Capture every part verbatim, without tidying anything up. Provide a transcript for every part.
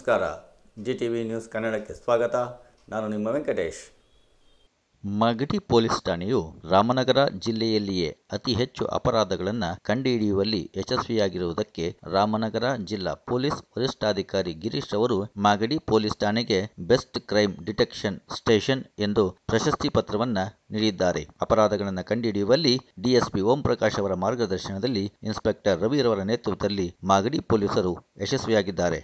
ನಮಸ್ಕಾರ. G T V news ಕನ್ನಡಕ್ಕೆ ಸ್ವಾಗತ. ನಾನು ನಿಮ್ಮ ವೆಂಕಟೇಶ್. ಮಾಗಡಿ ಪೊಲೀಸ್ ಠಾಣೆಯು ರಾಮನಗರ ಜಿಲ್ಲೆಯಲ್ಲಿಯೇ ಅತಿ ಹೆಚ್ಚು ಅಪರಾಧಗಳನ್ನು ಕಂಡುಹಿಡಿಯುವಲ್ಲಿ ಯಶಸ್ವಿಯಾಗಿರುವುದಕ್ಕೆ ರಾಮನಗರ ಜಿಲ್ಲಾ ಪೊಲೀಸ್ ವರಿಷ್ಠಾಧಿಕಾರಿ ಗಿರೀಶ್ ಅವರು ಮಾಗಡಿ ಪೊಲೀಸ್ ಠಾಣೆಗೆ ಬೆಸ್ಟ್ ಕ್ರೈಮ್ ಡಿಟೆಕ್ಷನ್ ಸ್ಟೇಷನ್ ಎಂದು ಪ್ರಶಸ್ತಿ ಪತ್ರವನ್ನು ನೀಡಿದ್ದಾರೆ. ಅಪರಾಧಗಳನ್ನು ಕಂಡುಹಿಡಿಯುವಲ್ಲಿ ಡಿಎಸ್ಪಿ ಓಂ ಪ್ರಕಾಶ್ ಅವರ ಮಾರ್ಗದರ್ಶನದಲ್ಲಿ ಇನ್ಸ್ಪೆಕ್ಟರ್ ರವಿರವರ ನೇತೃತ್ವದಲ್ಲಿ ಮಾಗಡಿ ಪೊಲೀಸರು ಯಶಸ್ವಿಯಾಗಿದ್ದಾರೆ.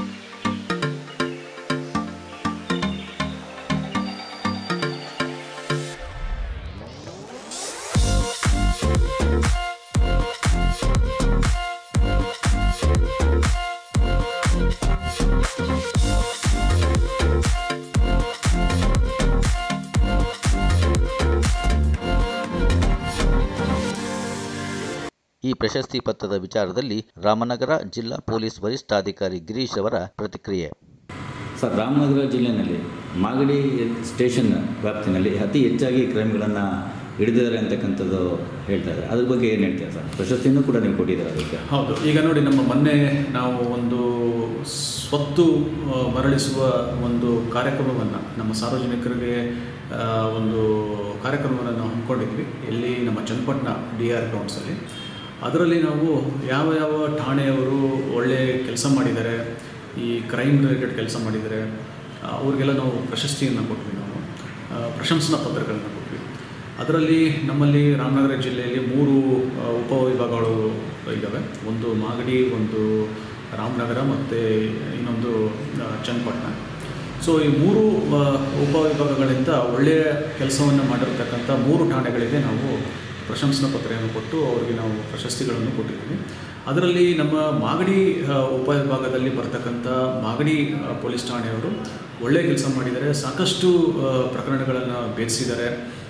ಈ ಪ್ರಶಸ್ತಿ ಪತ್ರದ ವಿಚಾರದಲ್ಲಿ ರಾಮನಗರ ಜಿಲ್ಲಾ ಪೊಲೀಸ್ ವರಿಷ್ಠಾಧಿಕಾರಿ ಗಿರೀಶ್ ಅವರ ಪ್ರತಿಕ್ರಿಯೆ. ಸರ್, ರಾಮನಗರ ಜಿಲ್ಲೆಯಲ್ಲಿ ಮಾಗಡಿ ಸ್ಟೇಷನ್ ವ್ಯಾಪ್ತಿನಲ್ಲಿ ಅತಿ ಹೆಚ್ಚಾಗಿ ಕ್ರೈಮ್ಗಳನ್ನು ಹಿಡಿದಿದ್ದಾರೆ ಅಂತಕ್ಕಂಥದ್ದು ಹೇಳ್ತಾರೆ. ಅದ್ರ ಬಗ್ಗೆ ಏನು ಹೇಳ್ತೀರಾ ಸರ್? ಪ್ರಶಸ್ತಿನೂ ಕೂಡ ನೀವು ಕೊಟ್ಟಿದ್ದಾರೆ ಅದಕ್ಕೆ. ಹೌದು, ಈಗ ನೋಡಿ, ನಮ್ಮ ಮೊನ್ನೆ ನಾವು ಒಂದು ಸ್ವತ್ತು ಮರಳಿಸುವ ಒಂದು ಕಾರ್ಯಕ್ರಮವನ್ನು ನಮ್ಮ ಸಾರ್ವಜನಿಕರಿಗೆ ಒಂದು ಕಾರ್ಯಕ್ರಮವನ್ನು ನಾವು ಹಮ್ಮಿಕೊಂಡಿದ್ವಿ. ಇಲ್ಲಿ ನಮ್ಮ ಚನ್ನಪಟ್ಟಣ ಡಿ ಆರ್ ಗ್ರೌಂಡ್ಸಲ್ಲಿ. ಅದರಲ್ಲಿ ನಾವು ಯಾವ ಯಾವ ಠಾಣೆಯವರು ಒಳ್ಳೆ ಕೆಲಸ ಮಾಡಿದ್ದಾರೆ, ಈ ಕ್ರೈಮ್ ರಿಲೇಟೆಡ್ ಕೆಲಸ ಮಾಡಿದ್ದಾರೆ, ಅವ್ರಿಗೆಲ್ಲ ನಾವು ಪ್ರಶಸ್ತಿಯನ್ನು ಕೊಟ್ವಿ. ನಾವು ಪ್ರಶಂಸನಾ ಪತ್ರಗಳನ್ನು ಕೊಟ್ವಿ. ಅದರಲ್ಲಿ ನಮ್ಮಲ್ಲಿ ರಾಮನಗರ ಜಿಲ್ಲೆಯಲ್ಲಿ ಮೂರು ಉಪವಿಭಾಗಗಳು ಇದ್ದಾವೆ. ಒಂದು ಮಾಗಡಿ, ಒಂದು ರಾಮನಗರ ಮತ್ತು ಇನ್ನೊಂದು ಚನ್ನಪಟ್ಟಣ. ಸೊ ಈ ಮೂರು ಉಪವಿಭಾಗಗಳಿಂದ ಒಳ್ಳೆಯ ಕೆಲಸವನ್ನು ಮಾಡಿರ್ತಕ್ಕಂಥ ಮೂರು ಠಾಣೆಗಳಿಗೆ ನಾವು ಪ್ರಶಂಸನಾ ಪತ್ರವನ್ನು ಕೊಟ್ಟು ಅವರಿಗೆ ನಾವು ಪ್ರಶಸ್ತಿಗಳನ್ನು ಕೊಟ್ಟಿದ್ದೀವಿ. ಅದರಲ್ಲಿ ನಮ್ಮ ಮಾಗಡಿ ಉಪವಿಭಾಗದಲ್ಲಿ ಬರ್ತಕ್ಕಂಥ ಮಾಗಡಿ ಪೊಲೀಸ್ ಠಾಣೆಯವರು ಒಳ್ಳೆಯ ಕೆಲಸ ಮಾಡಿದ್ದಾರೆ. ಸಾಕಷ್ಟು ಪ್ರಕರಣಗಳನ್ನು ಭೇದಿಸಿದ್ದಾರೆ,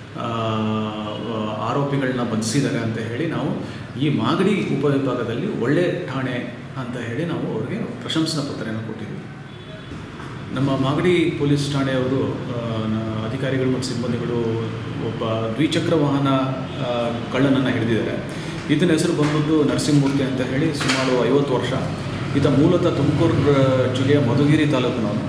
ಆರೋಪಿಗಳನ್ನ ಬಂಧಿಸಿದ್ದಾರೆ ಅಂತ ಹೇಳಿ ನಾವು ಈ ಮಾಗಡಿ ಉಪವಿಭಾಗದಲ್ಲಿ ಒಳ್ಳೆ ಠಾಣೆ ಅಂತ ಹೇಳಿ ನಾವು ಅವರಿಗೆ ಪ್ರಶಂಸನಾ ಪತ್ರವನ್ನು ಕೊಟ್ಟಿದ್ದೀವಿ. ನಮ್ಮ ಮಾಗಡಿ ಪೊಲೀಸ್ ಠಾಣೆಯವರು ಅಧಿಕಾರಿಗಳು ಮತ್ತು ಸಿಬ್ಬಂದಿಗಳು ಒಬ್ಬ ದ್ವಿಚಕ್ರ ವಾಹನ ಕಳ್ಳನನ್ನು ಹಿಡಿದಿದ್ದಾರೆ. ಈತನ ಹೆಸರು ಬಂದ್ಬಿಟ್ಟು ನರಸಿಂಹಮೂರ್ತಿ ಅಂತ ಹೇಳಿ, ಸುಮಾರು ಐವತ್ತು ವರ್ಷ. ಈತ ಮೂಲತಃ ತುಮಕೂರು ಜಿಲ್ಲೆಯ ಮಧುಗಿರಿ ತಾಲೂಕಿನವನು.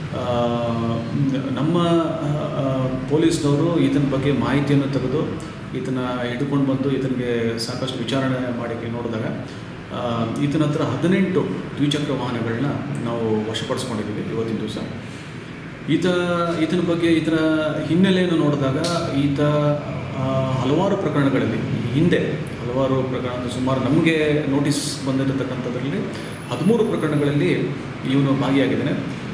ನಮ್ಮ ಪೊಲೀಸ್ನವರು ಈತನ ಬಗ್ಗೆ ಮಾಹಿತಿಯನ್ನು ತೆಗೆದು ಈತನ ಹಿಡ್ಕೊಂಡು ಬಂದು ಈತನಿಗೆ ಸಾಕಷ್ಟು ವಿಚಾರಣೆ ಮಾಡಿ ನೋಡಿದಾಗ ಈತನ ಹತ್ರ ಹದಿನೆಂಟು ದ್ವಿಚಕ್ರ ವಾಹನಗಳನ್ನ ನಾವು ವಶಪಡಿಸ್ಕೊಂಡಿದ್ದೀವಿ ಇವತ್ತಿನ ದಿವಸ. ಈತ ಈತನ ಬಗ್ಗೆ ಈತನ ಹಿನ್ನೆಲೆಯನ್ನು ನೋಡಿದಾಗ ಈತ ಹಲವಾರು ಪ್ರಕರಣಗಳಲ್ಲಿ ಹಿಂದೆ ಹಲವಾರು ಪ್ರಕರಣ ಸುಮಾರು ನಮಗೆ ನೋಟಿಸ್ ಬಂದಿರತಕ್ಕಂಥದ್ರಲ್ಲಿ ಹದಿಮೂರು ಪ್ರಕರಣಗಳಲ್ಲಿ ಇವನು ಭಾಗಿಯಾಗಿದ್ದಾನೆ.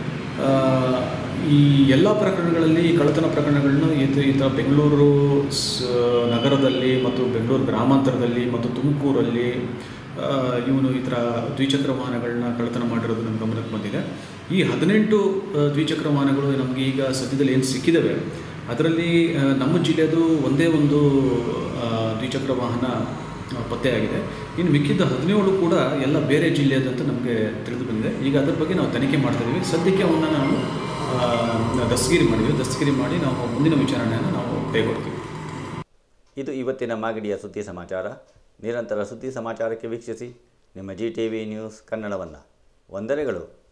ಈ ಎಲ್ಲ ಪ್ರಕರಣಗಳಲ್ಲಿ ಕಳ್ಳತನ ಪ್ರಕರಣಗಳನ್ನು ಈತ ಈತ ಬೆಂಗಳೂರು ನಗರದಲ್ಲಿ ಮತ್ತು ಬೆಂಗಳೂರು ಗ್ರಾಮಾಂತರದಲ್ಲಿ ಮತ್ತು ತುಮಕೂರಲ್ಲಿ ಇವನು ಈ ಥರ ದ್ವಿಚಕ್ರ ವಾಹನಗಳನ್ನ ಕಳ್ಳತನ ಮಾಡಿರೋದು ನಮ್ಮ ಗಮನಕ್ಕೆ ಬಂದಿದೆ. ಈ ಹದಿನೆಂಟು ದ್ವಿಚಕ್ರ ವಾಹನಗಳು ನಮಗೆ ಈಗ ಸದ್ಯದಲ್ಲಿ ಏನು ಸಿಕ್ಕಿದ್ದಾವೆ, ಅದರಲ್ಲಿ ನಮ್ಮ ಜಿಲ್ಲೆಯದು ಒಂದೇ ಒಂದು ದ್ವಿಚಕ್ರ ವಾಹನ ಪತ್ತೆಯಾಗಿದೆ. ಇನ್ನು ಮಿಕ್ಕಿದ ಹದಿನೇಳು ಕೂಡ ಎಲ್ಲ ಬೇರೆ ಜಿಲ್ಲೆಯದಂತ ನಮಗೆ ತಿಳಿದು ಬಂದಿದೆ. ಈಗ ಅದರ ಬಗ್ಗೆ ನಾವು ತನಿಖೆ ಮಾಡ್ತಾಯಿದ್ದೀವಿ. ಸದ್ಯಕ್ಕೆ ಅವನ್ನ ನಾವು ದಸ್ತಗಿರಿ ಮಾಡಿದ್ವಿ. ದಸ್ತಗಿರಿ ಮಾಡಿ ನಾವು ಮುಂದಿನ ವಿಚಾರಣೆಯನ್ನು ನಾವು ಕೈಗೊಳ್ತೀವಿ. ಇದು ಇವತ್ತಿನ ಮಾಗಡಿಯ ಸುದ್ದಿ ಸಮಾಚಾರ. ನಿರಂತರ ಸುದ್ದಿ ಸಮಾಚಾರಕ್ಕೆ ವೀಕ್ಷಿಸಿ ನಿಮ್ಮ ಜಿ ಟಿ ವಿ ನ್ಯೂಸ್ ಕನ್ನಡವನ್ನು. ವಂದನೆಗಳು.